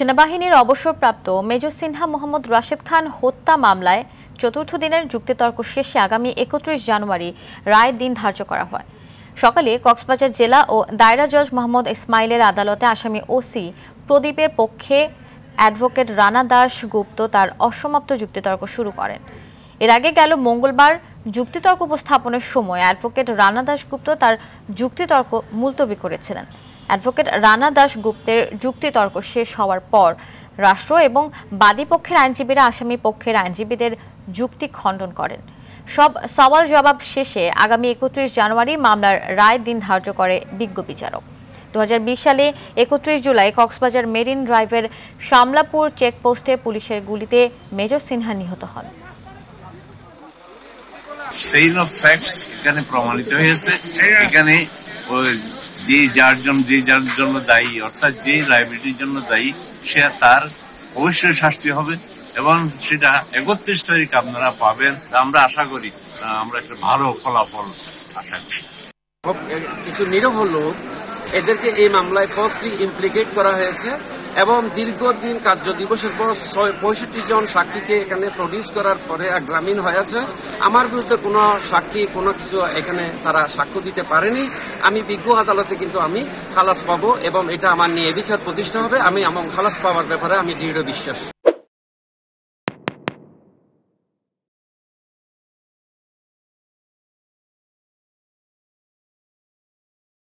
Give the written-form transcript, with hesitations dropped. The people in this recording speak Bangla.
সেনাবাহিনীর অবসরপ্রাপ্ত মেজর সিনহা মোহাম্মদ রাশেদ খান হত্যা মামলায় চতুর্থ দিনের যুক্তিতর্ক শেষে আগামী 31 জানুয়ারি রায়ের দিন ধার্য করা হয়। সকালে কক্সবাজার জেলা ও দায়রা জজ মোহাম্মদ ইসমাইলের আদালতে আসামি ওসি প্রদীপের পক্ষে অ্যাডভোকেট রানা দাস গুপ্ত তার অসমাপ্ত যুক্তিতর্ক শুরু করেন। এর আগে গেল মঙ্গলবার যুক্তিতর্ক উপস্থাপনের সময় অ্যাডভোকেট রানা দাস গুপ্ত তার যুক্তিতর্ক মুলতবি করেছিলেন। অ্যাডভোকেট রানা দাস গুপ্তের যুক্তিতর্ক শেষ হওয়ার পর রাষ্ট্র এবং বাদী পক্ষের আইনজীবীরা আসামি পক্ষের আইনজীবীদের যুক্তি খণ্ডন করেন। সব সওয়াল জবাব শেষে আগামী 31 জানুয়ারি মামলার রায়ের দিন ধার্য করে বিজ্ঞ বিচারক। 2020 সালে 31 জুলাই কক্সবাজার মেরিন ড্রাইভের শামলাপুর চেকপোস্টে পুলিশের গুলিতে মেজর সিনহা নিহত হন। সেইন অফ ফ্যাক্টস এখানে প্রমাণিত হয়েছে। এখানে যে যার জন্য দায়ী, অর্থাৎ যে লাইবিলিটির জন্য দায়ী, সে তার অবশ্যই শাস্তি হবে এবং সেটা 31 তারিখ আপনারা পাবেন। আমরা আশা করি আমরা একটা ভালো ফলাফল আশা করি। কিছু নিরীহ লোক এদেরকে এই মামলায় ফলসলি ইমপ্লিকেট করা হয়েছে এবং দীর্ঘদিন কার্য দিবসের পর 65 জন সাক্ষীকে এখানে প্রডিউস করার পরে জামিন হয়েছে। আমার বিরুদ্ধে কোনো সাক্ষী কোনো কিছু এখানে তারা সাক্ষ্য দিতে পারেনি। আমি বিজ্ঞ আদালতে কিন্তু আমি খালাস পাবো এবং এটা আমার নিয়ে বিচার প্রতিষ্ঠা হবে। আমি আমার খালাস পাওয়ার ব্যাপারে আমি দৃঢ় বিশ্বাস।